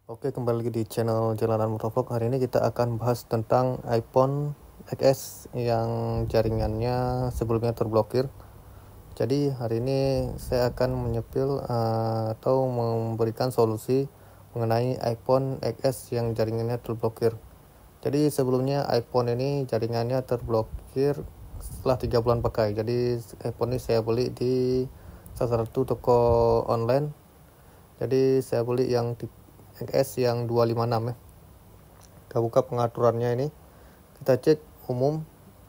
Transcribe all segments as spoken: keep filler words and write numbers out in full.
Oke, kembali lagi di channel Jalanan Motovlog. Hari ini kita akan bahas tentang iPhone X S yang jaringannya sebelumnya terblokir. Jadi hari ini saya akan menyepil uh, atau memberikan solusi mengenai iPhone X S yang jaringannya terblokir. Jadi sebelumnya iPhone ini jaringannya terblokir setelah tiga bulan pakai. Jadi iPhone ini saya beli di salah satu toko online. Jadi saya beli yang tipe X S yang dua lima enam ya. Kita buka pengaturannya ini. Kita cek umum.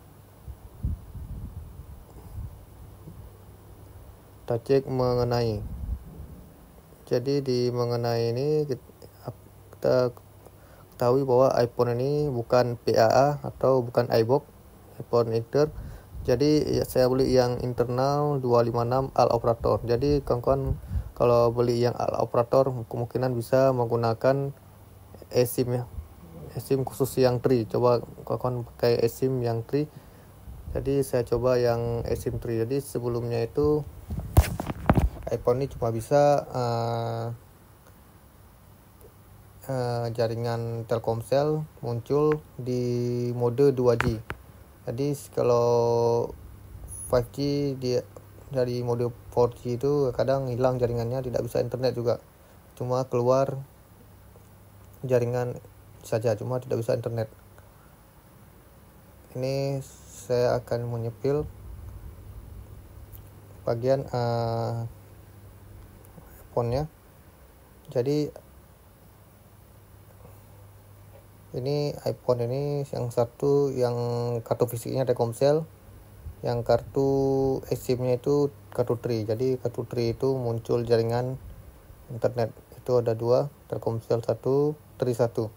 Kita cek mengenai. Jadi di mengenai ini kita ketahui bahwa iPhone ini bukan P A A atau bukan iBox, iPhone Inter. Jadi ya, saya beli yang internal dua lima enam All Operator. Jadi kawan-kawan kalau beli yang All Operator kemungkinan bisa menggunakan eSIM ya. eSIM khusus yang tri. Coba kawan-kawan pakai eSIM yang tri. Jadi saya coba yang eSIM tri. Jadi sebelumnya itu iPhone ini cuma bisa uh, uh, jaringan Telkomsel muncul di mode dua G. Jadi kalau lima G dia dari mode empat G itu kadang hilang jaringannya, tidak bisa internet juga. Cuma keluar jaringan saja, cuma tidak bisa internet. Ini saya akan menyepil bagian uh, iPhone-nya. Jadi ini iPhone ini yang satu yang kartu fisiknya Telkomsel, yang kartu eSIM-nya itu kartu tri. Jadi kartu tri itu muncul jaringan internet. Itu ada dua, Telkomsel satu, tri satu.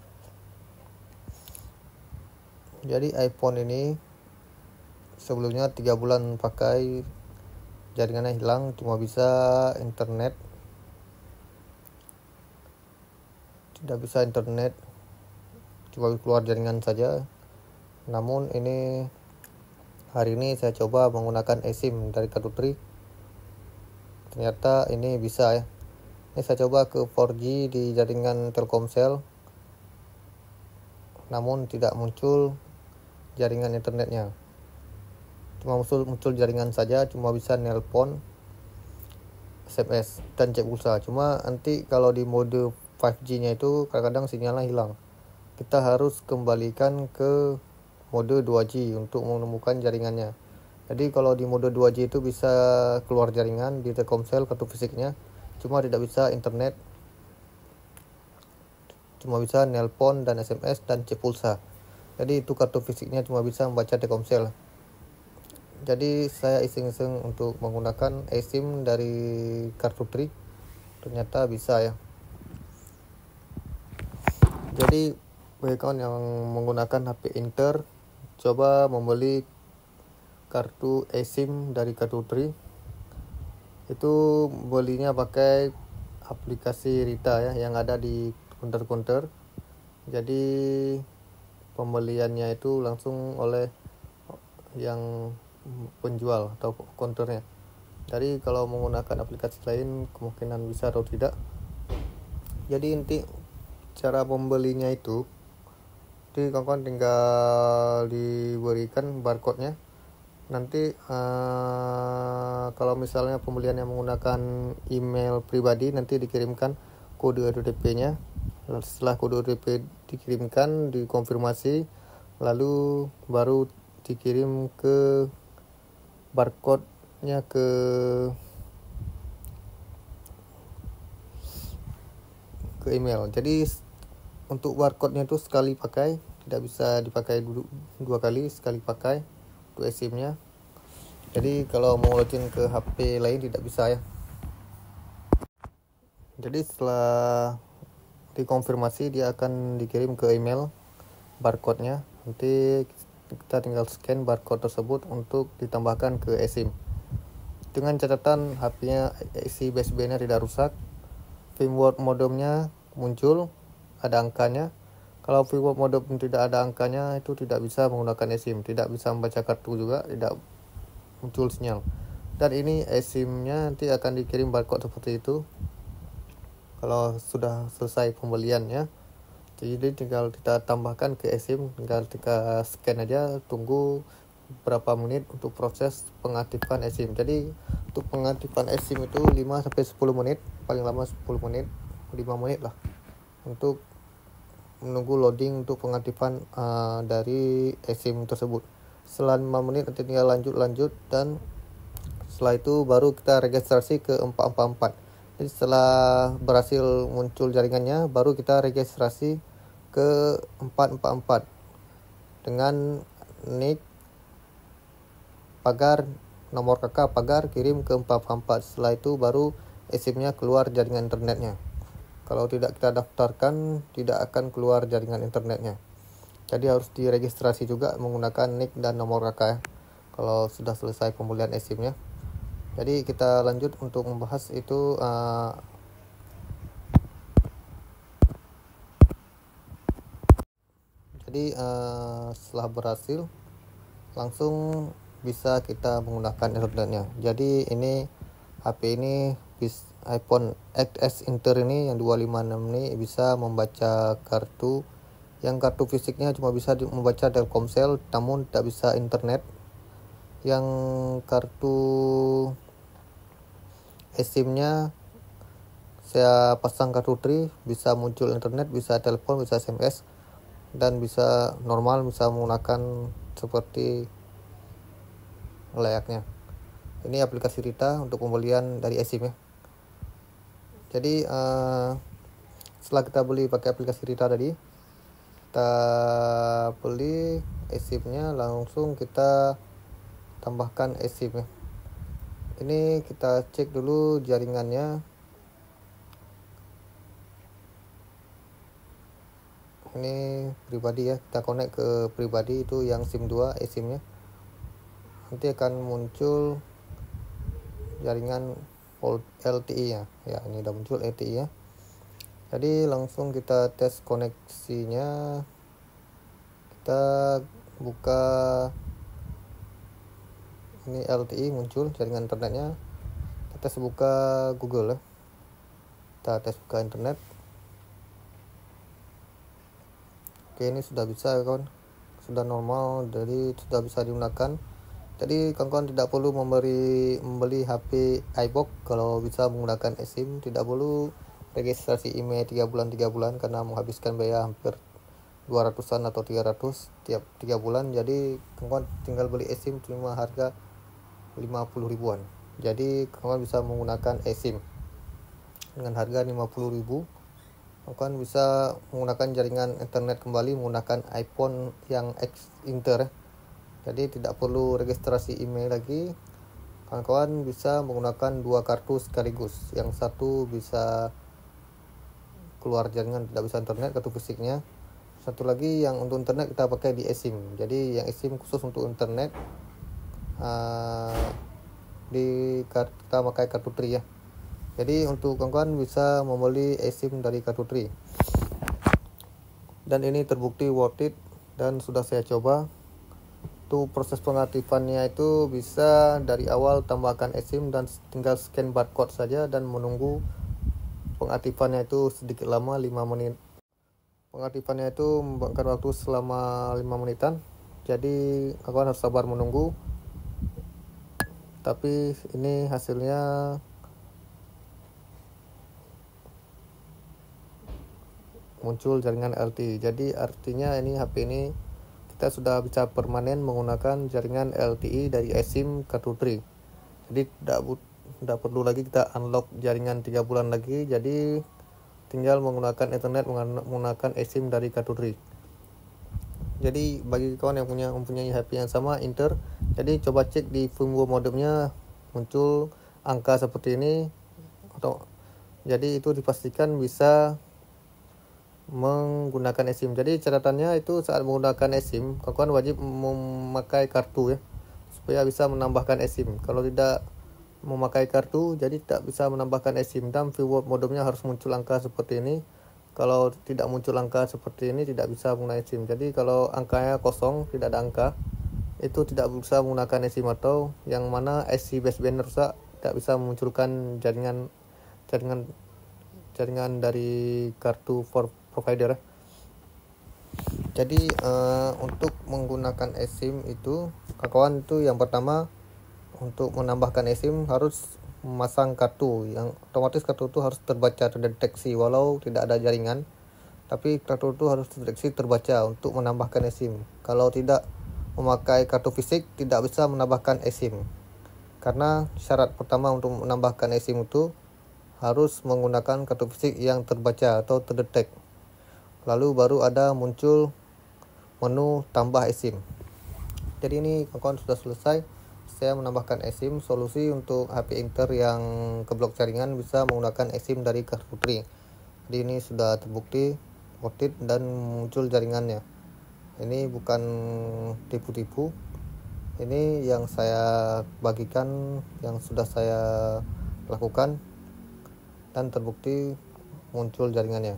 Jadi iPhone ini sebelumnya tiga bulan pakai jaringannya hilang, cuma bisa internet. Tidak bisa internet, cuma keluar jaringan saja. Namun ini hari ini saya coba menggunakan eSIM dari kartu tri. Ternyata ini bisa ya. Ini saya coba ke empat G di jaringan Telkomsel, namun tidak muncul jaringan internetnya. Cuma muncul muncul jaringan saja, cuma bisa nelpon, S M S dan cek pulsa. Cuma nanti kalau di mode lima G-nya itu kadang-kadang sinyalnya hilang. Kita harus kembalikan ke mode dua G untuk menemukan jaringannya. Jadi kalau di mode dua G itu bisa keluar jaringan di Telkomsel kartu fisiknya, cuma tidak bisa internet. Cuma bisa nelpon dan S M S dan cek pulsa. Jadi itu kartu fisiknya cuma bisa membaca Telkomsel. Jadi saya iseng-iseng untuk menggunakan eSIM dari kartu tri. Ternyata bisa ya. Jadi bagi kawan yang menggunakan H P Inter, coba membeli kartu eSIM dari kartu tri. Itu belinya pakai aplikasi Rita ya, yang ada di counter-counter. Jadi pembeliannya itu langsung oleh yang penjual atau counternya. Jadi kalau menggunakan aplikasi lain kemungkinan bisa atau tidak. Jadi inti cara pembelinya itu, jadi kawan-kawan tinggal diberikan barcode-nya. Nanti uh, kalau misalnya pembelian yang menggunakan email pribadi, nanti dikirimkan kode O T P-nya. Setelah kode O T P dikirimkan, dikonfirmasi, lalu baru dikirim ke barcode-nya ke ke email. Jadi untuk barcode-nya itu sekali pakai, tidak bisa dipakai dua kali, sekali pakai untuk eSIM-nya. Jadi kalau mau login ke H P lain tidak bisa ya. Jadi setelah dikonfirmasi dia akan dikirim ke email barcode-nya. Nanti kita tinggal scan barcode tersebut untuk ditambahkan ke eSIM. Dengan catatan H P-nya isi U S B-nya tidak rusak. Firmware modemnya muncul, ada angkanya. Kalau firmware modem tidak ada angkanya, itu tidak bisa menggunakan eSIM, tidak bisa membaca kartu juga, tidak muncul sinyal. Dan ini eSIM-nya nanti akan dikirim barcode seperti itu. kalau sudah selesai pembeliannya. Jadi tinggal kita tambahkan ke eSIM, tinggal kita scan aja, tunggu berapa menit untuk proses pengaktifan eSIM. Jadi untuk pengaktifan eSIM itu lima sampai sepuluh menit, paling lama sepuluh menit, lima menit lah untuk menunggu loading untuk pengaktifan uh, dari eSIM tersebut. Setelah lima menit nanti tinggal lanjut-lanjut, dan setelah itu baru kita registrasi ke empat empat empat. Jadi setelah berhasil muncul jaringannya, baru kita registrasi ke empat empat empat dengan nick pagar, nomor kakak pagar, kirim ke empat empat empat. Setelah itu baru eSIM-nya keluar jaringan internetnya. Kalau tidak kita daftarkan, tidak akan keluar jaringan internetnya. Jadi harus diregistrasi juga menggunakan nick dan nomor kakak ya, kalau sudah selesai pembelian eSIM-nya. Jadi kita lanjut untuk membahas itu. Uh, jadi uh, setelah berhasil, langsung bisa kita menggunakan internetnya. Jadi ini H P ini bis iPhone X S Inter ini yang dua lima enam ini bisa membaca kartu, yang kartu fisiknya cuma bisa membaca Telkomsel namun tidak bisa internet. Yang kartu eSIM-nya saya pasang kartu Tri, bisa muncul internet, bisa telepon, bisa S M S, dan bisa normal, bisa menggunakan seperti layaknya. Ini aplikasi Rita untuk pembelian dari eSIM ya. Jadi uh, setelah kita beli pakai aplikasi Rita tadi, kita beli eSIM-nya, langsung kita tambahkan eSIM ya. Ini kita cek dulu jaringannya. Ini pribadi ya, kita connect ke pribadi, itu yang SIM dua eSIM-nya. Nanti akan muncul jaringan L T E ya. Ya, ini udah muncul L T E ya. Jadi langsung kita tes koneksinya. Kita buka ini L T E, muncul jaringan internetnya. Kita tes buka Google ya. Kita tes buka internet. Oke, ini sudah bisa ya kawan. Sudah normal, jadi sudah bisa digunakan. Jadi kawan-kawan tidak perlu memberi membeli H P iBox kalau bisa menggunakan eSIM. Tidak perlu registrasi email tiga bulan tiga bulan karena menghabiskan biaya hampir dua ratusan atau tiga ratus tiap tiga bulan. Jadi kawan-kawan tinggal beli eSIM cuma harga lima puluh ribuan. Jadi kawan-kawan bisa menggunakan eSIM dengan harga lima puluh ribu. Kawan-kawan bisa menggunakan jaringan internet kembali menggunakan iPhone yang X Inter ya. Jadi tidak perlu registrasi email lagi. Kawan-kawan bisa menggunakan dua kartu sekaligus. Yang satu bisa keluar jaringan, tidak bisa internet, kartu fisiknya. Satu lagi yang untuk internet kita pakai di eSIM. Jadi yang eSIM khusus untuk internet, uh, di kartu, kita pakai kartu Tri ya. Jadi untuk kawan-kawan bisa membeli eSIM dari kartu Tri. Dan ini terbukti worth it dan sudah saya coba. Itu proses pengaktifannya itu bisa dari awal tambahkan eSIM dan tinggal scan barcode saja dan menunggu pengaktifannya itu sedikit lama, lima menit. Pengaktifannya itu memakan waktu selama lima menitan. Jadi kawan harus sabar menunggu. Tapi ini hasilnya muncul jaringan L T E. Jadi artinya ini H P ini kita sudah bisa permanen menggunakan jaringan L T E dari eSIM kartu Tri. Jadi tidak tidak perlu lagi kita unlock jaringan tiga bulan lagi. Jadi tinggal menggunakan internet menggunakan eSIM dari kartu Tri. Jadi bagi kawan yang punya mempunyai H P yang sama Inter, jadi coba cek di firmware modemnya muncul angka seperti ini atau jadi itu dipastikan bisa menggunakan eSIM. Jadi catatannya itu saat menggunakan eSIM, kawan wajib memakai kartu ya, supaya bisa menambahkan eSIM. Kalau tidak memakai kartu, jadi tak bisa menambahkan eSIM. Dan firmware modemnya harus muncul angka seperti ini. Kalau tidak muncul angka seperti ini, tidak bisa menggunakan eSIM. Jadi kalau angkanya kosong, tidak ada angka, itu tidak bisa menggunakan eSIM. Atau yang mana I C baseband rusak, tidak bisa memunculkan jaringan jaringan jaringan dari kartu for provider. Jadi uh, untuk menggunakan eSIM itu kawan itu yang pertama, untuk menambahkan eSIM harus memasang kartu yang otomatis kartu itu harus terbaca, terdeteksi walau tidak ada jaringan, tapi kartu itu harus terdeteksi, terbaca untuk menambahkan eSIM. Kalau tidak memakai kartu fisik tidak bisa menambahkan eSIM, karena syarat pertama untuk menambahkan eSIM itu harus menggunakan kartu fisik yang terbaca atau terdetek, lalu baru ada muncul menu tambah eSIM. Jadi ini kawan-kawan sudah selesai saya menambahkan eSIM. Solusi untuk H P Inter yang keblok jaringan bisa menggunakan eSIM dari kartu Tri. Jadi ini sudah terbukti worth it dan muncul jaringannya. Ini bukan tipu-tipu, ini yang saya bagikan, yang sudah saya lakukan dan terbukti muncul jaringannya.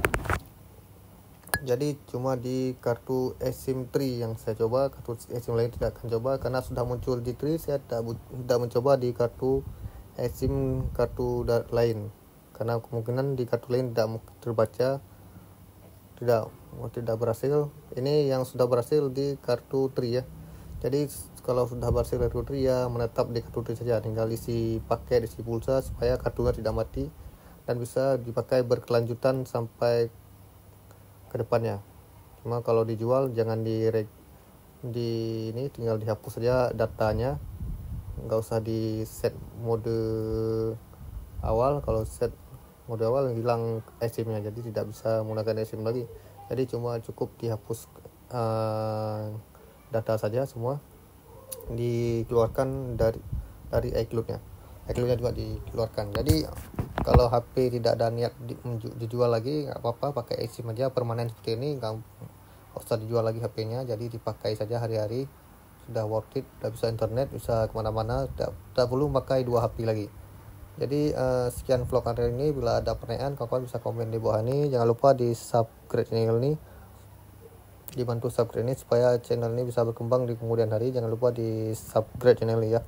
Jadi cuma di kartu eSIM Tri yang saya coba, kartu eSIM lain tidak akan coba karena sudah muncul di Tri. Saya tidak, tidak mencoba di kartu eSIM kartu lain karena kemungkinan di kartu lain tidak terbaca, tidak tidak berhasil. Ini yang sudah berhasil di kartu Tri ya. Jadi kalau sudah berhasil di kartu Tri ya menetap di kartu Tri saja, tinggal isi pakai, isi pulsa supaya kartunya tidak mati dan bisa dipakai berkelanjutan sampai ke depannya. Cuma kalau dijual jangan di di ini, tinggal dihapus saja datanya, nggak usah di set mode awal. Kalau set mode awal hilang eSIM-nya, jadi tidak bisa menggunakan eSIM lagi. Jadi cuma cukup dihapus uh, data saja, semua dikeluarkan dari dari iCloud-nya. iCloud-nya juga dikeluarkan. Jadi kalau H P tidak ada niat di, dijual lagi, nggak apa-apa, pakai eSIM aja permanen seperti ini, nggak usah dijual lagi H P-nya. Jadi dipakai saja hari-hari, sudah worth it, udah bisa internet, bisa kemana-mana, tidak, tidak perlu pakai dua H P lagi. Jadi uh, sekian vlog hari ini. Bila ada pertanyaan, kawan-kawan bisa komen di bawah ini. Jangan lupa di subscribe channel ini, dibantu subscribe ini supaya channel ini bisa berkembang di kemudian hari. Jangan lupa di subscribe channel ini ya.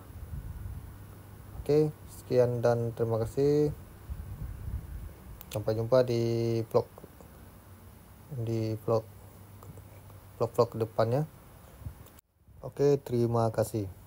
Oke, sekian dan terima kasih. Sampai jumpa di vlog di vlog vlog-vlog kedepannya. Oke, terima kasih.